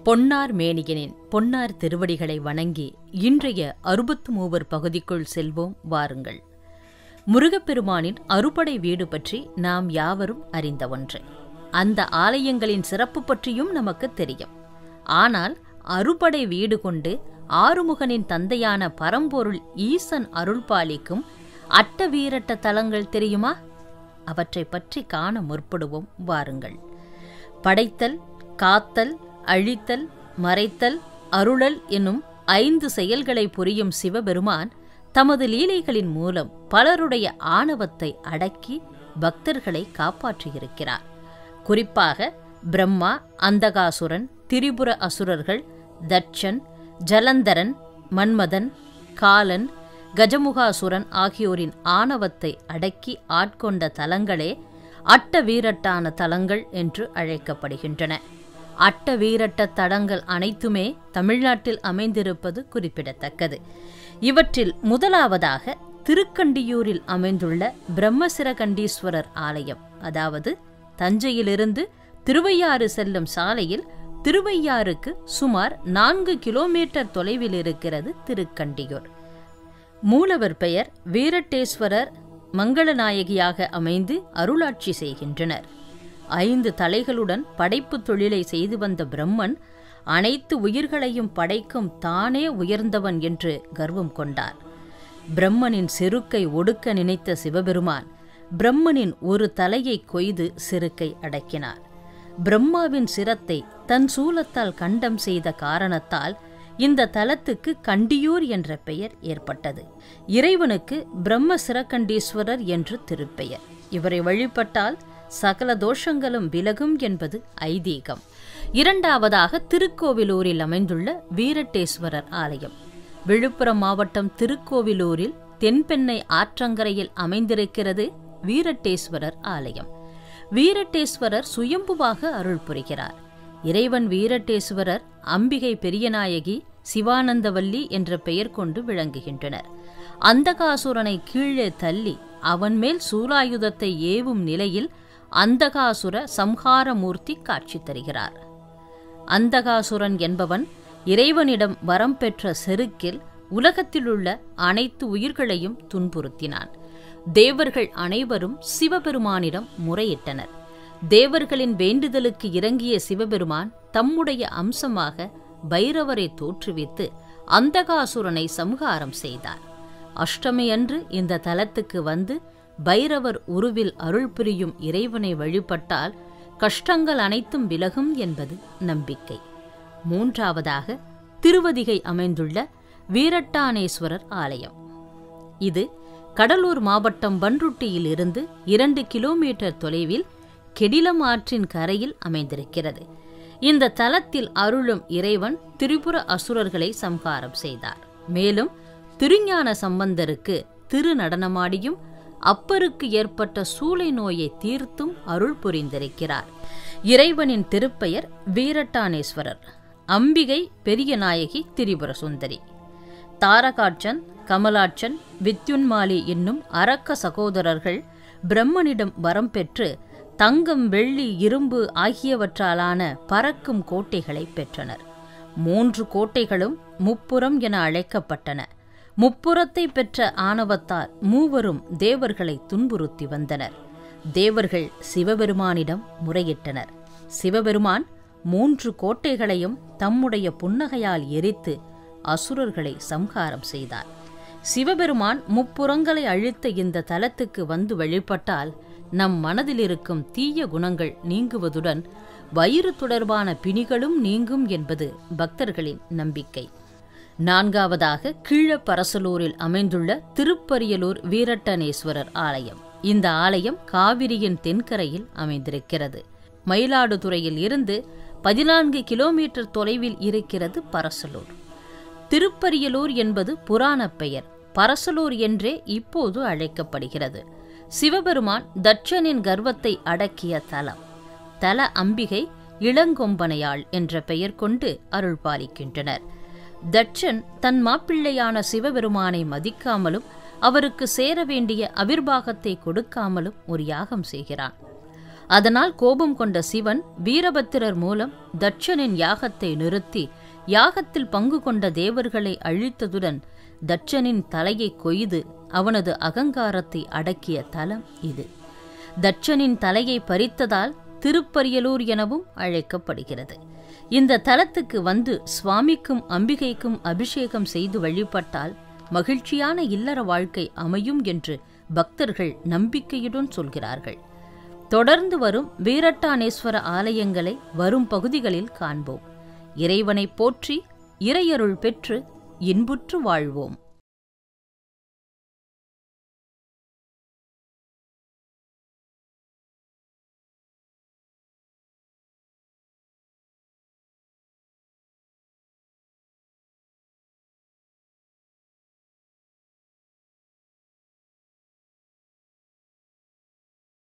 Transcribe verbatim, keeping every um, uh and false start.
பொன்னார் மேனியனின் பொன்னார் திருவடிகளை வணங்கி இன்றைய அறுபத்து மூவர் பகுதிக்குள் செல்வோம் வாருங்கள். முருகப்பெருமானின் அறுபடை வீடு பற்றி நாம் யாவரும் அறிந்த ஒன்று. அந்த ஆலயங்களின் சிறப்பு பற்றியும் நமக்கு தெரியும். ஆனால் அறுபடை வீடு கொண்டு ஆறுமுகனின் தந்தையான பரம்பொருள் ஈசன் அருள்பாலிக்கும் அட்ட வீரட்ட தலங்கள் தெரியுமா? அவற்றை பற்றி காண முற்படுவோம் வாருங்கள். படைத்தல், காத்தல், அழித்தல், மறைத்தல், அருளல் என்னும் ஐந்து செயல்களை புரியும் சிவபெருமான் தமது லீலைகளின் மூலம் பலருடைய ஆணவத்தை அடக்கி பக்தர்களை காப்பாற்றியிருக்கிறார். குறிப்பாக பிரம்மா, அந்தகாசுரன், திரிபுர அசுரர்கள், தட்சன், ஜலந்தரன், மன்மதன், காலன், கஜமுகாசுரன் ஆகியோரின் ஆணவத்தை அடக்கி ஆட்கொண்ட தலங்களே அட்ட வீரட்டான தலங்கள் என்று அழைக்கப்படுகின்றன. அட்ட வீரட்ட தலங்கள் அனைத்துமே தமிழ்நாட்டில் அமைந்திருப்பது குறிப்பிடத்தக்கது. இவற்றில் முதலாவதாக திருக்கண்டியூரில் அமைந்துள்ள பிரம்மசிரகண்டீஸ்வரர் ஆலயம், அதாவது தஞ்சையிலிருந்து திருவையாறு செல்லும் சாலையில் திருவையாறுக்கு சுமார் நான்கு கிலோமீட்டர் தொலைவில் இருக்கிறது திருக்கண்டியூர். மூலவர் பெயர் வீரட்டேஸ்வரர் மங்களநாயகியாக அமைந்து அருளாட்சி செய்கின்றனர். ஐந்து தலைகளுடன் படைப்பு தொழிலை செய்து வந்த பிரம்மன் அனைத்து உயிர்களையும் படைக்கும் தானே உயர்ந்தவன் என்று கர்வம் கொண்டார். பிரம்மனின் செருக்கை ஒடுக்க நினைத்த சிவபெருமான் பிரம்மனின் ஒரு தலையை கொய்து செருக்கை அடக்கினார். பிரம்மாவின் சிரத்தை தன் சூலத்தால் கண்டம் செய்த காரணத்தால் இந்த தலத்துக்கு கண்டியூர் என்ற பெயர் ஏற்பட்டது. இறைவனுக்கு பிரம்ம சிரகண்டீஸ்வரர் என்று திருப்பெயர். இவரை வழிபட்டால் சகல தோஷங்களும் விலகும் என்பது ஐதீகம். இரண்டாவதாக திருக்கோவிலூரில் அமைந்துள்ள வீரட்டேஸ்வரர் ஆலயம். விழுப்புரம் மாவட்டம் திருக்கோவிலூரில் தென்பெண்ணை ஆற்றங்கரையில் அமைந்திருக்கிறது வீரட்டேஸ்வரர் ஆலயம். வீரட்டேஸ்வரர் சுயம்புவாக அருள் புரிகிறார். இறைவன் வீரட்டேஸ்வரர், அம்பிகை பெரியநாயகி, சிவானந்தவல்லி என்ற பெயர் கொண்டு விளங்குகின்றனர். அந்தகாசுரனை கீழே தள்ளி அவன் மேல் சூலாயுதத்தை ஏவும் நிலையில் அந்தகாசுர சம்ஹாரமூர்த்தி காட்சி தருகிறார். அந்தகாசுரன் என்பவன் இறைவனிடம் வரம் பெற்ற செருக்கில் உலகத்திலுள்ள அனைத்து உயிர்களையும் துன்புறுத்தினான். தேவர்கள் அனைவரும் சிவபெருமானிடம் முறையிட்டனர். தேவர்களின் வேண்டுதலுக்கு இறங்கிய சிவபெருமான் தம்முடைய அம்சமாக பைரவரை தோற்றுவித்து அந்தகாசுரனை சம்ஹாரம் செய்தார். அஷ்டமி அன்று இந்த தலத்துக்கு வந்து பைரவர் உருவில் அருள் புரியும் இறைவனை வழிபட்டால் கஷ்டங்கள் அனைத்தும் விலகும் என்பது நம்பிக்கை. மூன்றாவதாக திருவதிகை அமைந்துள்ள வீரட்டானேஸ்வரர் ஆலயம். இது கடலூர் மாவட்டம் பன்ருட்டியில் இருந்து இரண்டு கிலோமீட்டர் தொலைவில் கெடிலம் ஆற்றின் கரையில் அமைந்திருக்கிறது. இந்த தலத்தில் அருளும் இறைவன் திரிபுர அசுரர்களை சம்ஹாரம் செய்தார். மேலும் திருஞான சம்பந்தருக்கு திரு நடனமாடியும் அப்பருக்கு ஏற்பட்ட சூளை நோயை தீர்த்தும் அருள் புரிந்திருக்கிறார். இறைவனின் திருப்பெயர் வீரட்டானேஸ்வரர். அம்பிகை பெரியநாயகி திரிபுர சுந்தரி. தாரகாட்சன், கமலாட்சன், வித்யுன்மாலி என்னும் அரக்க சகோதரர்கள் பிரம்மனிடம் வரம் பெற்று தங்கம், வெள்ளி, இரும்பு ஆகியவற்றாலான பறக்கும் கோட்டைகளை பெற்றனர். மூன்று கோட்டைகளும் முப்புறம் என அழைக்கப்பட்டன. முப்புறத்தை பெற்ற ஆணவத்தால் மூவரும் தேவர்களை துன்புறுத்தி வந்தனர். தேவர்கள் சிவபெருமானிடம் முறையிட்டனர். சிவபெருமான் மூன்று கோட்டைகளையும் தம்முடைய புன்னகையால் எரித்து அசுரர்களை சம்ஹாரம் செய்தார். சிவபெருமான் முப்புறங்களை அழித்த இந்த தலத்துக்கு வந்து வழிபட்டால் நம் மனதில் இருக்கும் தீய குணங்கள் நீங்குவதுடன் வயிறு தொடர்பான பிணிகளும் நீங்கும் என்பது பக்தர்களின் நம்பிக்கை. நான்காவதாக கீழப்பரசலூரில் அமைந்துள்ள திருப்பரியலூர் வீரட்டனேஸ்வரர் ஆலயம். இந்த ஆலயம் காவிரியின் தென்கரையில் அமைந்திருக்கிறது. மயிலாடுதுறையில் இருந்து பதினான்கு கிலோமீட்டர் தொலைவில் இருக்கிறது பரசலூர். திருப்பரியலூர் என்பது புராண பெயர். பரசலூர் என்றே இப்போது அழைக்கப்படுகிறது. சிவபெருமான் தட்சனின் கர்வத்தை அடக்கிய தலம். தல அம்பிகை இளங்கொம்பனையாள் என்ற பெயர் கொண்டு அருள் பாலிக்கின்றனர். தட்சன் தன் மாப்பிள்ளையான சிவபெருமானை மதிக்காமலும் அவருக்கு சேர வேண்டிய அவிர்வாகத்தை கொடுக்காமலும் ஒரு யாகம் செய்கிறான். அதனால் கோபம் கொண்ட சிவன் வீரபத்திரர் மூலம் தட்சனின் யாகத்தை நிறுத்தி யாகத்தில் பங்கு கொண்ட தேவர்களை அழித்ததுடன் தட்சனின் தலையை கொய்து அவனது அகங்காரத்தை அடக்கிய தலம் இது. தட்சனின் தலையை பறித்ததால் திருப்பரியலூர் எனவும் அழைக்கப்படுகிறது. இந்த தலத்துக்கு வந்து சுவாமிக்கும் அம்பிகைக்கும் அபிஷேகம் செய்து வழிபட்டால் மகிழ்ச்சியான இல்லற வாழ்க்கை அமையும் என்று பக்தர்கள் நம்பிக்கையுடன் சொல்கிறார்கள். தொடர்ந்து வரும் வீரட்டானேஸ்வர ஆலயங்களை வரும் பகுதிகளில் காண்போம். இறைவனை போற்றி இறையருள் பெற்று இன்புற்று வாழ்வோம்.